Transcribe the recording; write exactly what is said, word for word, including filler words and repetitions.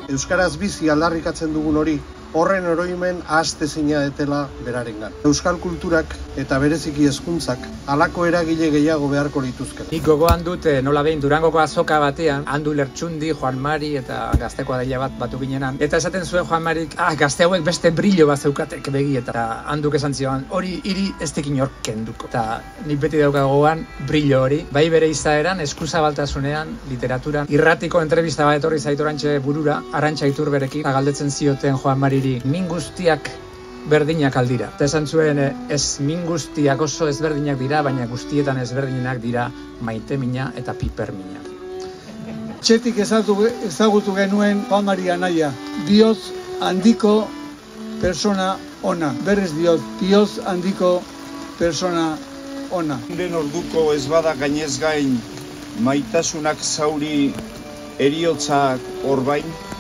Euskaraz bizi aldarrikatzen dugun hori, horren oroimen ahaztezina detela berarengan. Euskal kulturak eta bereziki hezkuntzak halako eragile gehiago beharko lituzke. Nik gogoan dut nola behin Durangoko azoka batean, Andu Lertxundi, Juan Mari eta gazteko adaila bat batu ginenan. Eta esaten zuen Juan Marik, ah, gazte hauek beste brillo bat zeukatek begi, eta Anduk esan zioan, hori hiri ez tekin hor kenduko. Eta nik beti dauka gogoan brillo hori, bai bere izaeran, eskuzabaltasunean, literaturan, irratiko entrevista bat etorri zait orantxe burura, Arantxa Iturberekin, galdetzen zioten Juan Mari min guztiak berdinak aldira. Eta esan zuen, ez min guztiak oso ezberdinak dira, baina guztietan ezberdinak dira maitemina eta pipermina. Txetik ezagutu genuen Juan Mari anaia. Bihotz handiko persona ona. Berrez diot, bihotz handiko persona ona. Den orduko ez bada gainez gain maitasunak zauri eriotzak orbain,